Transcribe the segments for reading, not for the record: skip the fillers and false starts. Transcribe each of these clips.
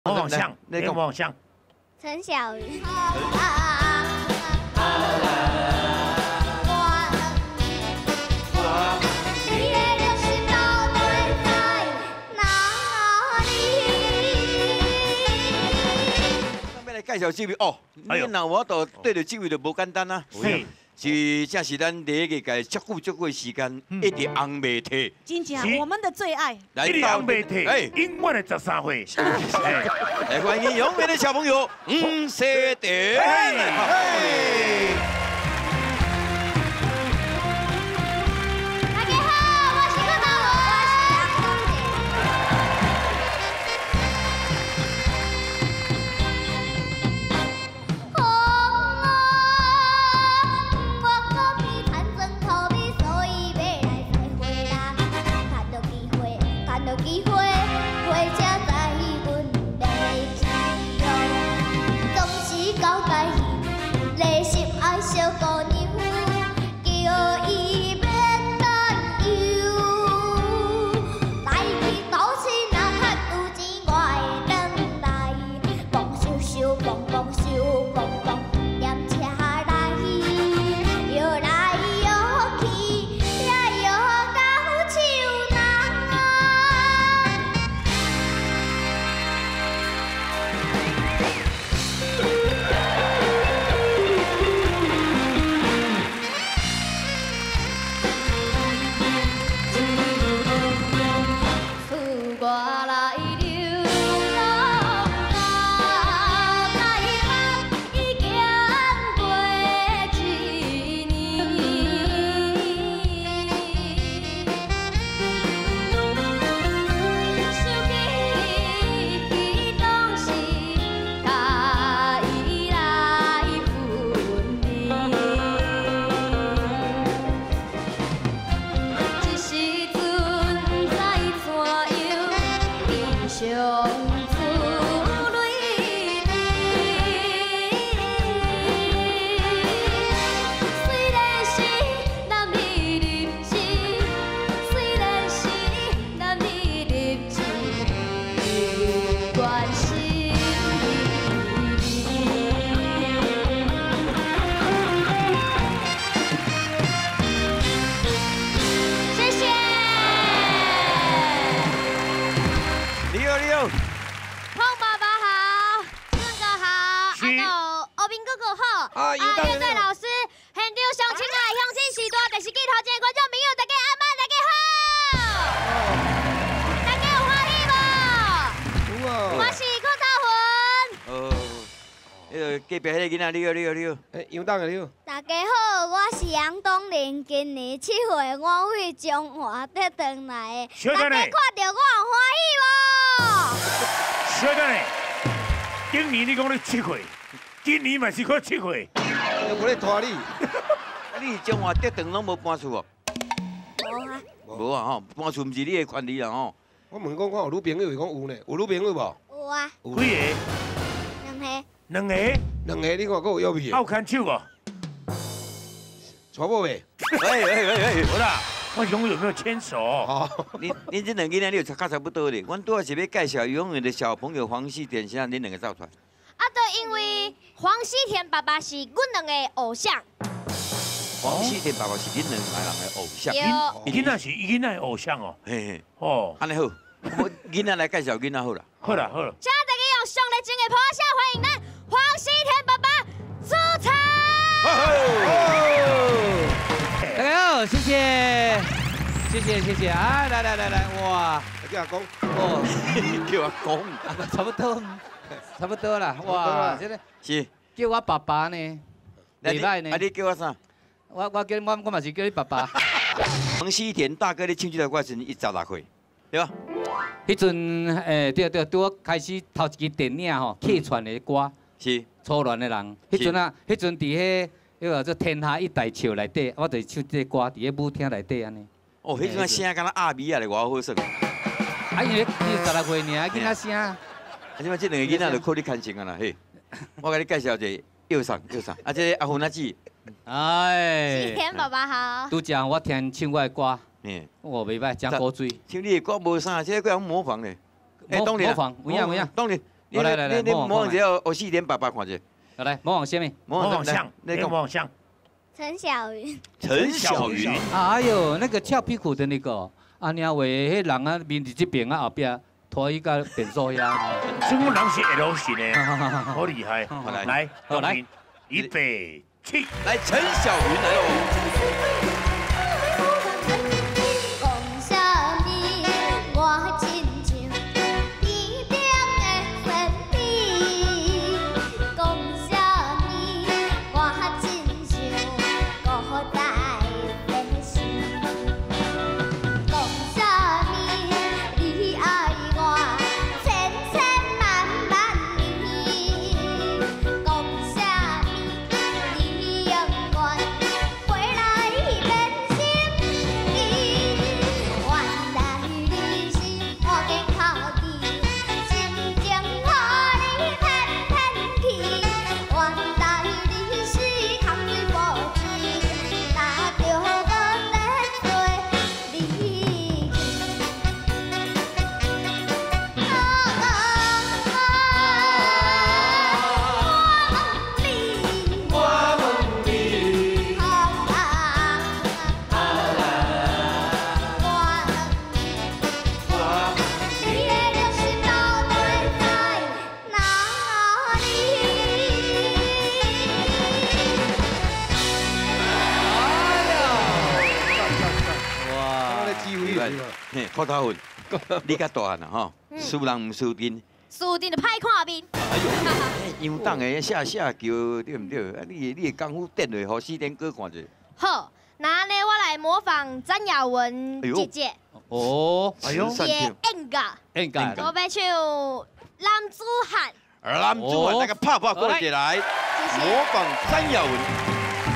模仿像，你模仿像。 陈小鱼。 介绍这位哦，你若我到对着这位就无简单啊，是正是咱第一个介足久的时间，一直红媒体， 真正我们的最爱， 一直红媒体，永远的13岁， 来欢迎永远的小朋友吴世典。 乐队老师，现场上亲爱的乡亲时代电视机头前的观众朋友，大家阿妈，大家好！大家有欢喜无？有啊！我是柯兆隔壁迄个囡仔，你好。 杨董你好。 大家好，我是杨东林，今年7岁，我为中华得回来的。大家看到我有欢喜无？ 小等下，今年你讲你7岁，今年嘛是可7岁。 我咧拖你。 你中华德长拢无搬厝哦？ 无啊。 无啊吼，搬厝毋是你的权利啦吼。 我问讲，我有女朋友，伊讲有呢，有女朋友无？ 有啊。 几个？ 两个。 两个，你看佫有约未？ 有牵手无？ 娶某未？ 好啦，我想有没有牵手？ 哦， 恁这两个囡仔你有差不多咧。阮拄仔是要介绍永远的小朋友黄喜典，现在恁两个走出来。 啊，就因为黄喜田爸爸是阮两个偶像。 黄喜田爸爸是恁两个人的偶像。 囡仔是囡仔的偶像哦。嘿嘿。哦， 安尼好，我囡仔来介绍囡仔好啦。 好啦好啦。 请大家用上来真的拍下欢迎咱黄喜田爸爸出场。 大家好，谢谢啊！来，哇！ 叫阿公。 哦，叫阿公， 差不多啦，哇！这个是叫我爸爸呢，袂歹呢。 啊，你叫我啥？ 我嘛是叫你爸爸。 黄喜田大哥咧唱这条歌时，伊16岁，对吧？ 迄阵对，拄我开始头一支电影吼，客串的歌是初恋的人。迄阵伫迄个做天下一大笑内底，我就唱这歌伫迄舞厅内底安尼。 哦，迄阵声敢若阿米啊，咧偌好耍。 啊，因为你16岁尔，囡仔声。啊， 即摆这两个囡仔就靠你牵成啊啦，嘿。我甲你介绍一个右上，啊，这阿芬阿姊。 哎。 喜田爸爸好。 拄则我听唱我的歌，我袂歹，真古锥。 唱你的歌无啥，这个人模仿咧。 模仿，有影。 当然， 你模仿一下54.88看者。 来，模仿什么？ 模仿像，那个模仿像。 陈小云。 陈小云。 哎呦，那个俏皮裤的那个，阿娘话迄人啊，面伫这边啊后壁拖伊个变数呀。 什么人是 L 型的？好厉害！来，来，预备起， 来，陈小云来喽。 靠头份，你较大汉啊吼，输人唔输阵， 输阵就歹看面。 哎呦，杨党的下桥对唔对？啊，你的功夫垫落，互四点哥看者。 好，那呢我来模仿詹雅文姐姐。 哦， 哎呦， 姐演噶，我要唱男子汉。 男子汉那个拍拍过来，模仿詹雅文。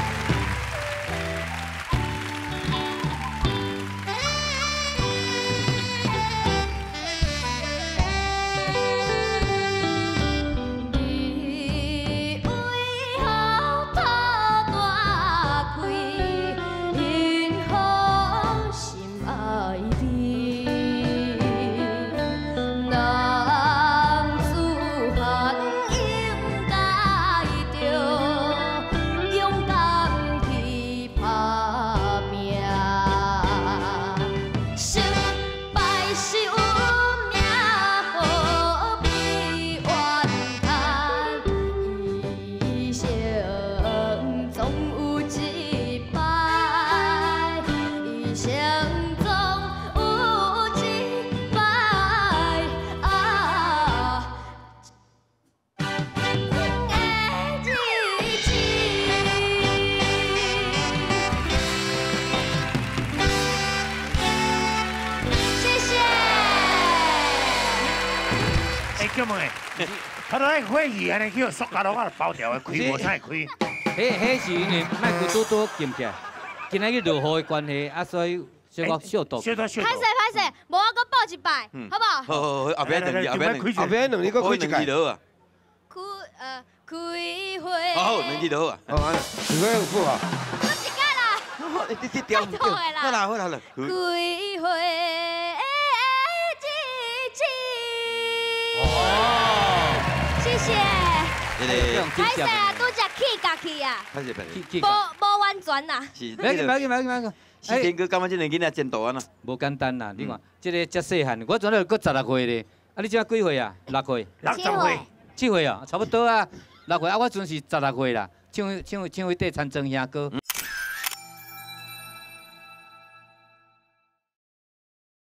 叫问诶，他都迄会议安尼叫塑胶袋我包掉的，开无才开。 迄是因为麦克多多禁起来，今仔日落雨的关系，啊所以小可消毒。 歹势， 无我搁报一摆，好不好？ 好，后边两字， 后边两字，搁开一届。 开会。 好，两字就好啊。 好啊，开会有谱啊。 我一届啦。 这调唔对。好啦，好啦。 开会。 谢谢。歹势啊，拄只起家去啊。 歹势， 无完全啦。 是。 别个。 四天哥，感觉这两囡仔真大啊呐。 无简单啦，你看，这个遮细汉，我阵咧搁16岁咧，啊，你即几岁啊？6岁。 7岁。 7岁啊，差不多啊。6岁啊，我阵是16岁啦，唱一缀陈真兄歌。